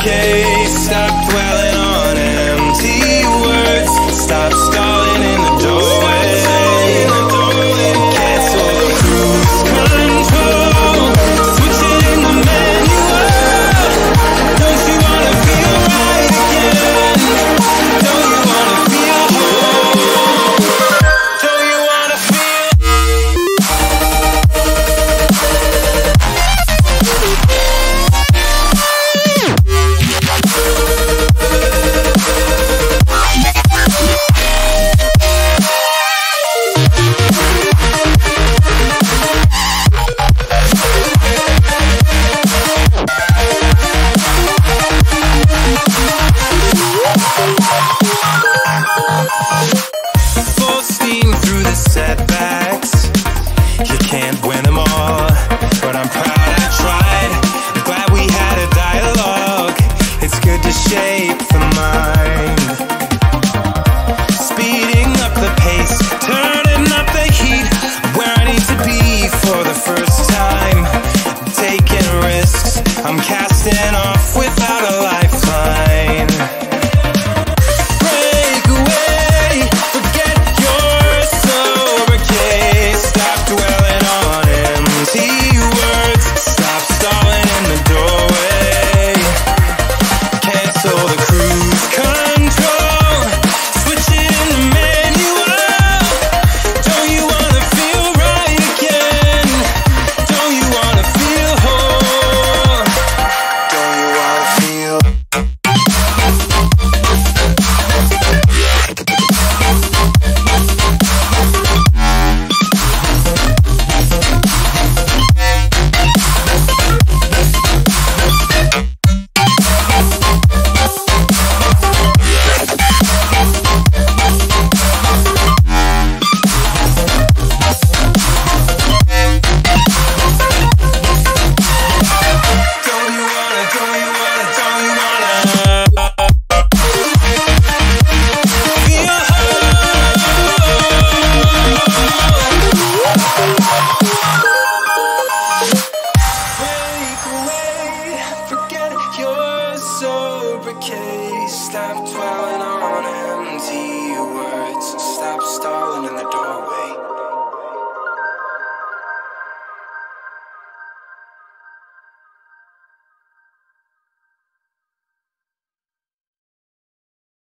okay. Stop dwelling on empty words. Stop stalling in the doorway. Cancel the cruise control. Switch it in the manual. Don't you wanna feel right again? Don't you wanna feel whole? Don't you wanna feel? Full steam through the setbacks. You can't win them all, but I'm proud I tried. I'm glad we had a dialogue. It's good to shape the mind. Speeding up the pace, turning up the heat. Where I need to be for the first time. Taking risks, I'm casting off without a lifeline. Break away, forget your sober case. Stop dwelling on empty words. Stop stalling in the doorway. Cancel the cruise control. Switch it in the manual. Don't you wanna feel right again? Don't you wanna feel whole? Don't you wanna feel? Don't you wanna, don't you wanna, don't you wanna feel break away, forget your sober case. Stop dwelling on empty words. Stop stalling in the doorway.